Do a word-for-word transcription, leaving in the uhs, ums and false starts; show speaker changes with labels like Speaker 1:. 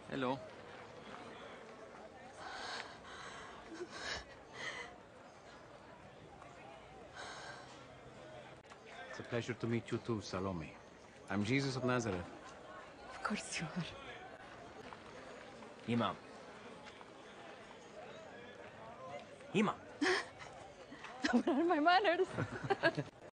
Speaker 1: Hello. It's a pleasure to meet you too, Salome. I'm Jesus of Nazareth.
Speaker 2: Of course you are.
Speaker 3: Imam. Imam.
Speaker 2: What are my manners?